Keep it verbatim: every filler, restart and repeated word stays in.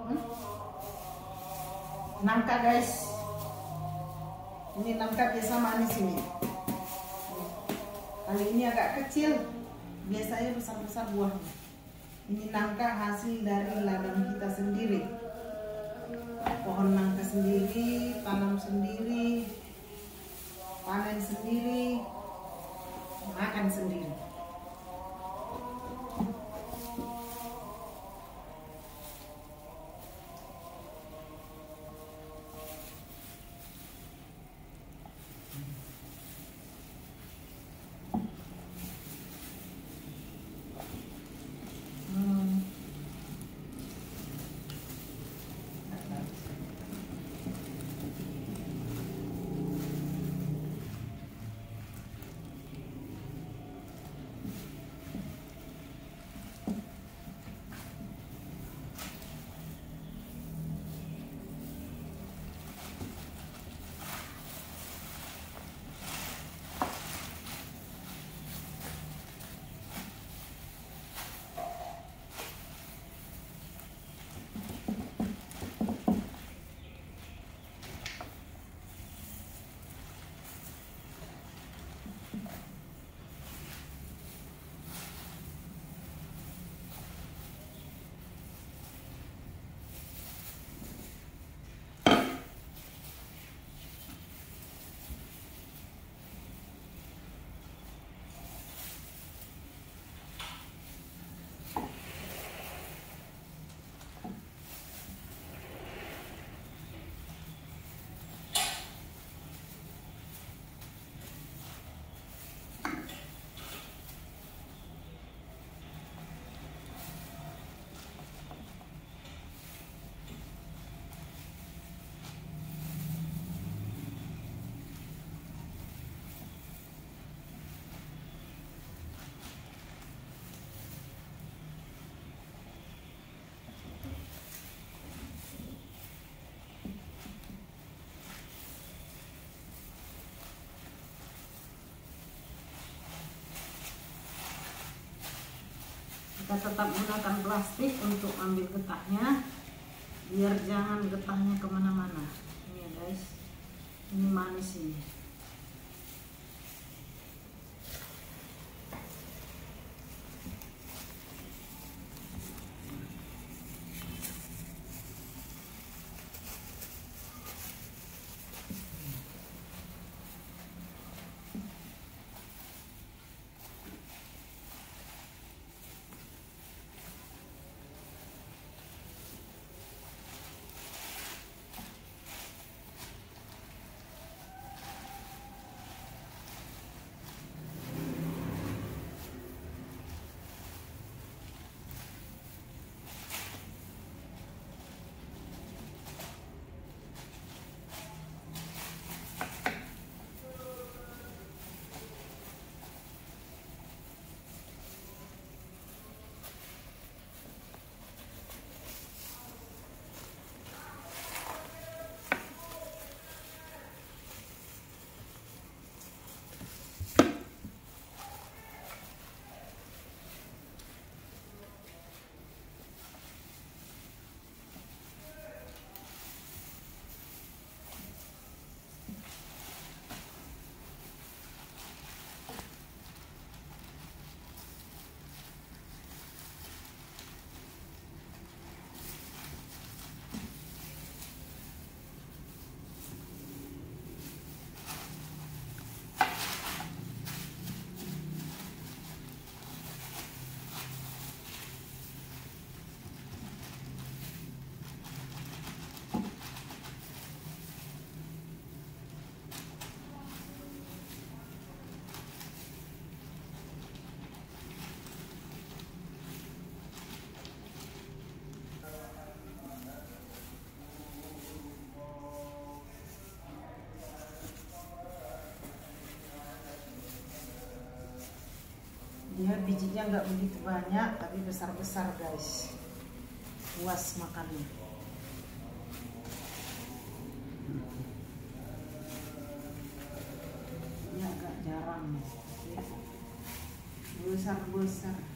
Hmm? Nangka guys, ini nangka biasa manis ini. Kali ini agak kecil, biasanya besar-besar buahnya. Ini nangka hasil dari ladang kita sendiri, pohon nangka sendiri, tanam sendiri, panen sendiri, makan sendiri. Kita tetap gunakan plastik untuk ambil getahnya, biar jangan getahnya kemana-mana. Ini ya guys, ini manis ini. Dia bijinya nggak begitu banyak, tapi besar-besar guys, puas makannya. Ini agak jarang, besar-besar.